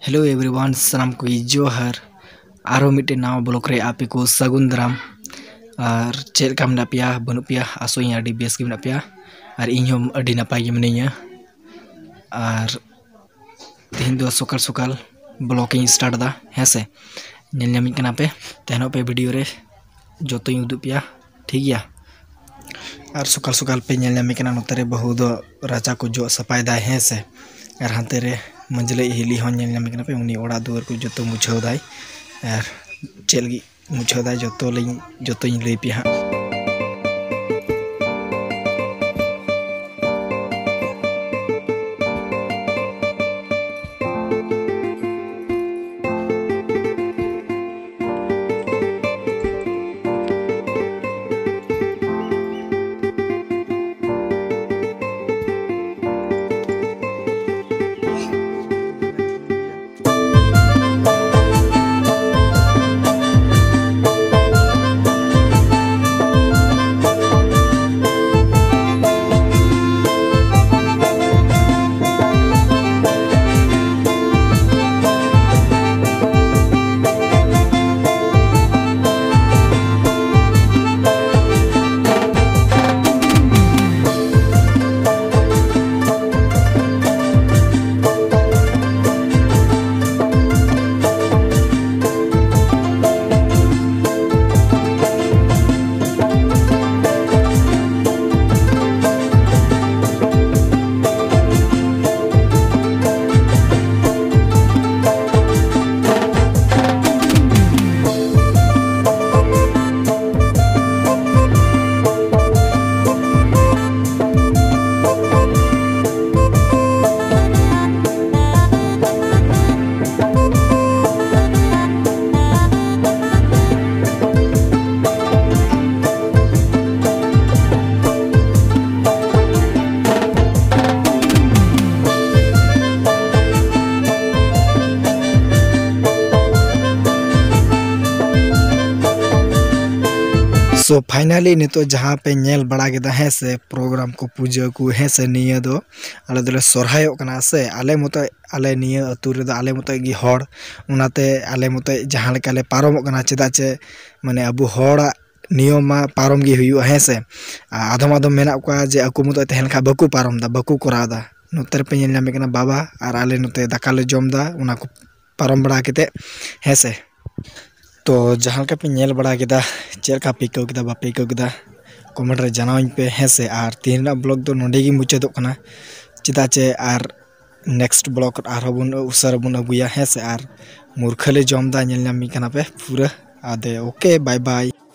Hello everyone सलाम को जोहार आरो मिट्टे नाव ब्लॉक रे आपे को सगुन दाराम और चेल का मना पिया बनु पिया आसोई आडी बेस के मना पिया और इनहोम अडी नपाय गे मिनिया और तीन दो सकाल सकाल ब्लॉकिंग स्टार्ट दा हेसे नेल नामिक कना पे तेनो पे वीडियो रे जोतो उदु पिया ठीक गया और सकाल सकाल पे नेल नामिक कना नोतरे बहु दो राजा को जो सफाई दा हेसे और हांते रे मंजले हिली हों नेल नामिक कना पे उनी ओड़ा दुआर को जोतो मुछाव दाय और चेलगी मुछाव दाय जोतो लई पिया सो फाइनली नितो जहाँ पे नेल बड़ा गेदा है से प्रोग्राम को पूजा को है से निया दो आले दले सोरहायो कना से आले मतो आले निया अतु रे आले मतो गी हड़ उनाते आले मतो जहाँ लेका ले पारम कना चेदा चे माने अबु हड़ा नियम पारम गी हुयु है से आधम आधम मेना को जे अकु मतो तहन खा बकु पारम दा बकु करादा नोतर पे नेल नामे कना बाबा और आले नोते दाकाले जमदा उना को पारम बड़ा केते है से तो जहाँ का पे नेल बड़ा केदा चेल का पिको केदा बा पिको केदा कमेंट रे जनावኝ पे हेसे और तीन ब्लॉग दो नोंडे गी मुचादो कना चिदा चे और नेक्स्ट ब्लॉग आरो बुन उसर बुन अगुया हेसे और मूर्खले जमदा नेल नामी कना पे पूरा आदे ओके बाय बाय।